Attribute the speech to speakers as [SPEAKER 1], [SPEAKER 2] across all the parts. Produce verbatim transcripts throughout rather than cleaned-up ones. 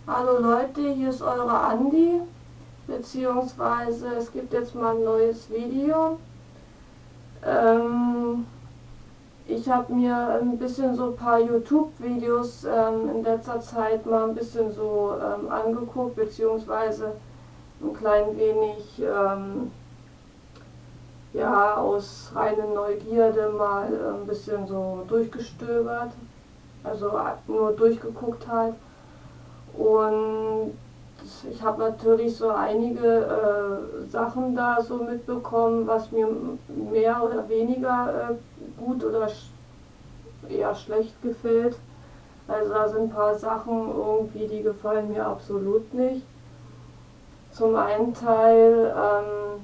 [SPEAKER 1] Hallo Leute, hier ist eure Andi, beziehungsweise es gibt jetzt mal ein neues Video. Ähm, ich habe mir ein bisschen so ein paar YouTube-Videos ähm, in letzter Zeit mal ein bisschen so ähm, angeguckt, beziehungsweise ein klein wenig ähm, ja, aus reiner Neugierde mal ein bisschen so durchgestöbert, also nur durchgeguckt halt. Und ich habe natürlich so einige äh, Sachen da so mitbekommen, was mir mehr oder weniger äh, gut oder sch eher schlecht gefällt. Also da sind ein paar Sachen irgendwie, die gefallen mir absolut nicht. Zum einen Teil ähm,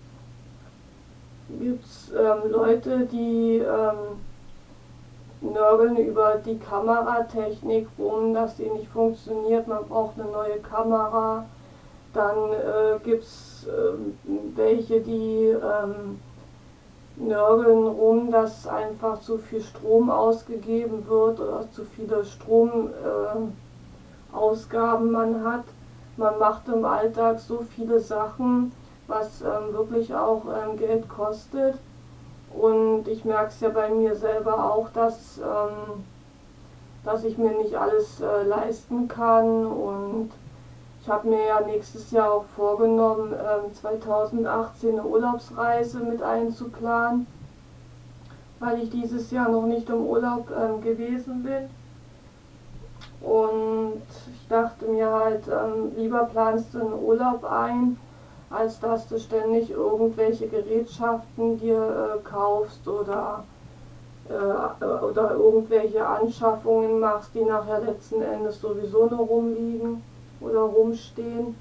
[SPEAKER 1] gibt es ähm, Leute, die ähm, nörgeln über die Kameratechnik rum, dass die nicht funktioniert, man braucht eine neue Kamera. Dann äh, gibt es äh, welche, die ähm, nörgeln rum, dass einfach zu viel Strom ausgegeben wird oder zu viele Stromausgaben äh, man hat. Man macht im Alltag so viele Sachen, was ähm, wirklich auch ähm, Geld kostet. Und ich merke es ja bei mir selber auch, dass, ähm, dass ich mir nicht alles äh, leisten kann. Und ich habe mir ja nächstes Jahr auch vorgenommen, ähm, zweitausendachtzehn eine Urlaubsreise mit einzuplanen, weil ich dieses Jahr noch nicht im Urlaub ähm, gewesen bin. Und ich dachte mir halt, ähm, lieber planst du einen Urlaub ein, als dass du ständig irgendwelche Gerätschaften dir äh, kaufst oder, äh, oder irgendwelche Anschaffungen machst, die nachher letzten Endes sowieso nur rumliegen oder rumstehen.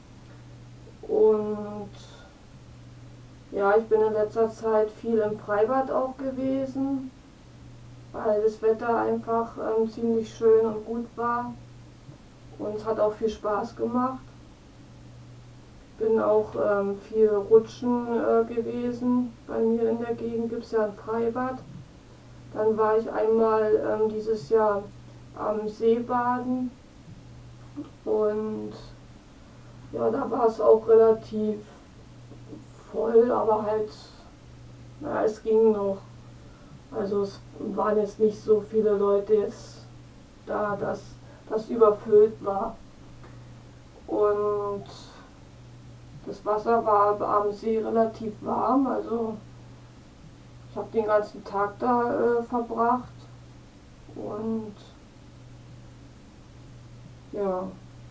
[SPEAKER 1] Und ja, ich bin in letzter Zeit viel im Freibad auch gewesen, weil das Wetter einfach ähm, ziemlich schön und gut war und es hat auch viel Spaß gemacht. Bin auch ähm, viel rutschen äh, gewesen. Bei mir in der Gegend gibt es ja ein Freibad. Dann war ich einmal ähm, dieses Jahr am Seebaden und ja, da war es auch relativ voll, aber halt, na, es ging noch. Also es waren jetzt nicht so viele Leute jetzt da, dass das überfüllt war. Und das Wasser war am See relativ warm, also ich habe den ganzen Tag da äh, verbracht. Und ja,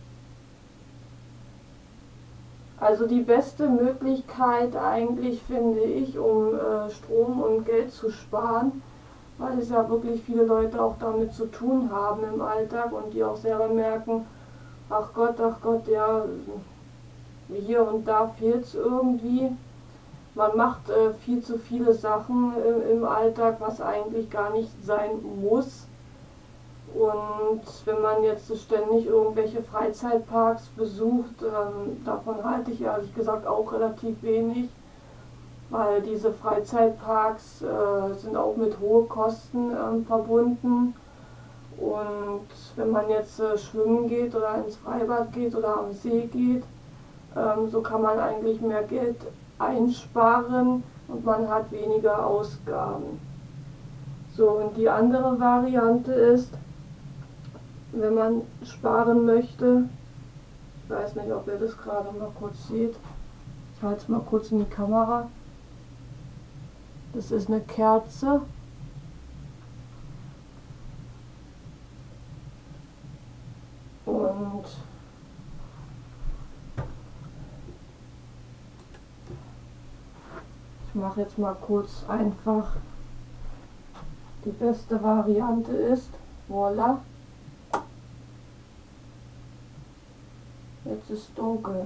[SPEAKER 1] also die beste Möglichkeit eigentlich finde ich, um äh, Strom und Geld zu sparen, weil es ja wirklich viele Leute auch damit zu tun haben im Alltag und die auch selber merken, ach Gott, ach Gott, ja, hier und da fehlt es irgendwie. Man macht äh, viel zu viele Sachen äh, im Alltag, was eigentlich gar nicht sein muss. Und wenn man jetzt so ständig irgendwelche Freizeitparks besucht, ähm, davon halte ich ehrlich gesagt auch relativ wenig, weil diese Freizeitparks äh, sind auch mit hohen Kosten ähm, verbunden. Und wenn man jetzt äh, schwimmen geht oder ins Freibad geht oder am See geht, ähm, so kann man eigentlich mehr Geld einsparen und man hat weniger Ausgaben. So, und die andere Variante ist, wenn man sparen möchte, ich weiß nicht, ob ihr das gerade mal kurz seht, ich halte es mal kurz in die Kamera, das ist eine Kerze. Und ich mache jetzt mal kurz einfach, die beste Variante ist, voila, jetzt ist dunkel.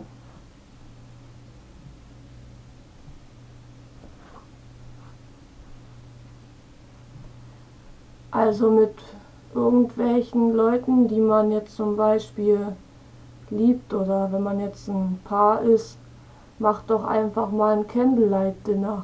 [SPEAKER 1] Also mit irgendwelchen Leuten, die man jetzt zum Beispiel liebt oder wenn man jetzt ein Paar ist, macht doch einfach mal ein Candlelight-Dinner.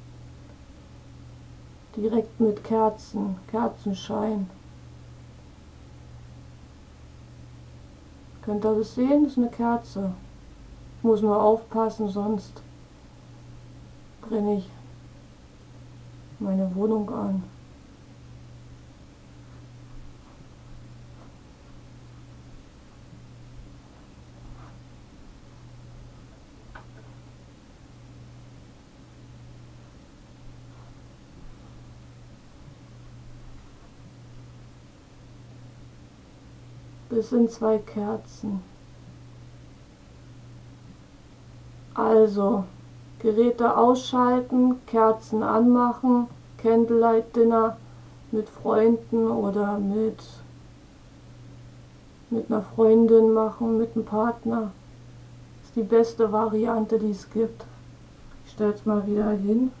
[SPEAKER 1] Direkt mit Kerzen, Kerzenschein. Könnt ihr das sehen? Das ist eine Kerze. Ich muss nur aufpassen, sonst brenne ich meine Wohnung an. Das sind zwei Kerzen. Also, Geräte ausschalten, Kerzen anmachen, Candlelight Dinner mit Freunden oder mit, mit einer Freundin machen, mit einem Partner. Das ist die beste Variante, die es gibt. Ich stelle es mal wieder hin.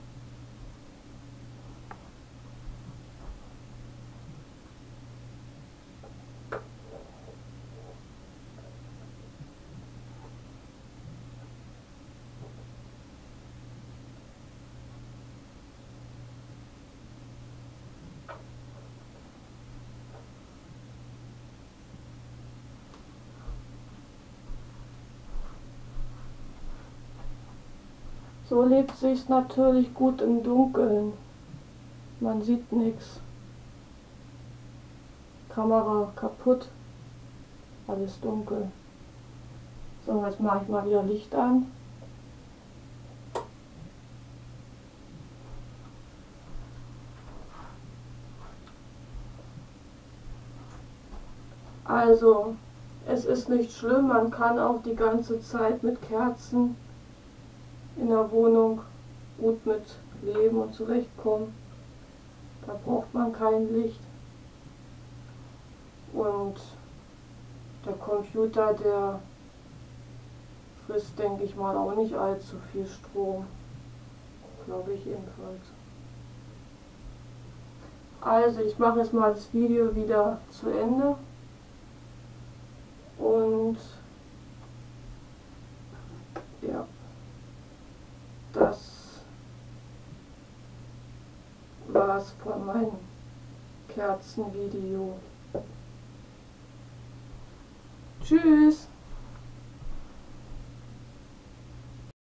[SPEAKER 1] So lebt sich natürlich gut im Dunkeln. Man sieht nichts. Kamera kaputt. Alles dunkel. So, jetzt mache ich mal wieder Licht an. Also, es ist nicht schlimm, man kann auch die ganze Zeit mit Kerzen in der Wohnung gut mit leben und zurechtkommen. Da braucht man kein Licht. Und der Computer, der frisst, denke ich mal, auch nicht allzu viel Strom. Glaube ich jedenfalls. Also, ich mache jetzt mal das Video wieder zu Ende. Und ja, das war's von meinem Kerzenvideo. Tschüss!